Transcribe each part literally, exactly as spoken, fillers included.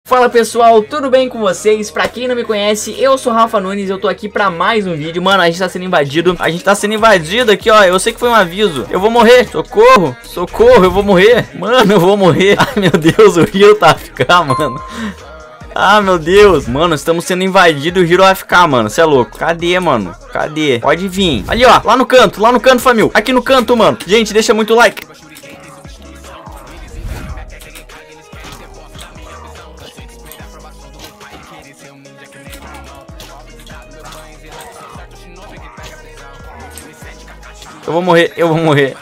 Fala pessoal, tudo bem com vocês? Pra quem não me conhece, eu sou Rafa Nunes, eu tô aqui pra mais um vídeo. Mano, a gente tá sendo invadido, a gente tá sendo invadido aqui, ó. Eu sei que foi um aviso, eu vou morrer, socorro, socorro, eu vou morrer. Mano, eu vou morrer. Ai meu Deus, o Hiro tá a ficar, mano. Ah, meu Deus. Mano, estamos sendo invadidos e o Hiro vai ficar, mano. Você é louco. Cadê, mano? Cadê? Pode vir. Ali, ó. Lá no canto. Lá no canto, família. Aqui no canto, mano. Gente, deixa muito like. Eu vou morrer. Eu vou morrer.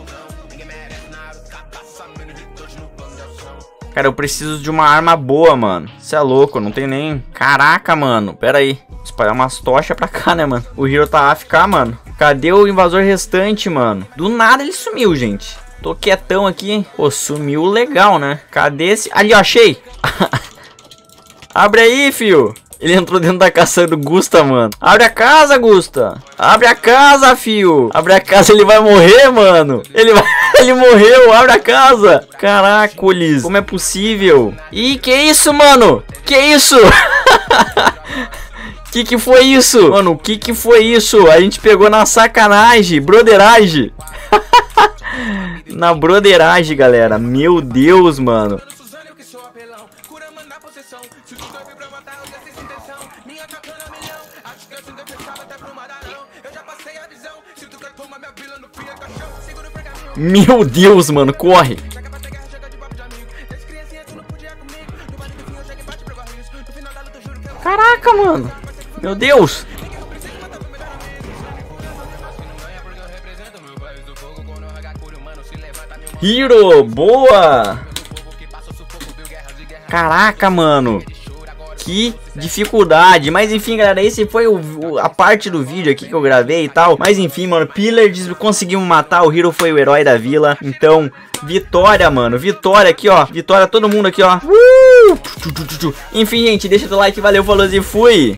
Cara, eu preciso de uma arma boa, mano. Você é louco, não tem nem... Caraca, mano. Pera aí. Vou espalhar umas tochas pra cá, né, mano? O Hiro tá a ficar, mano. Cadê o invasor restante, mano? Do nada ele sumiu, gente. Tô quietão aqui. Pô, sumiu legal, né? Cadê esse... Ali, ó, achei. Abre aí, fio. Ele entrou dentro da casa do Gusta, mano. Abre a casa, Gusta. Abre a casa, fio. Abre a casa, ele vai morrer, mano. Ele vai... Ele morreu, abre a casa. Caracoles, como é possível? Ih, que isso, mano? Que isso? Que que foi isso? Mano, o que que foi isso? A gente pegou na sacanagem, broderagem. Na broderagem, galera. Meu Deus, mano. Meu Deus, mano, corre. Caraca, mano. Meu Deus. Hiro, boa. Caraca, mano. Que dificuldade. Mas enfim, galera, esse foi o, o, a parte do vídeo aqui que eu gravei e tal. Mas enfim, mano, Pillaged conseguimos matar. O Hiro foi o herói da vila. Então, vitória, mano. Vitória aqui, ó. Vitória todo mundo aqui, ó. Uh! Enfim, gente, deixa o like. Valeu, falou e fui.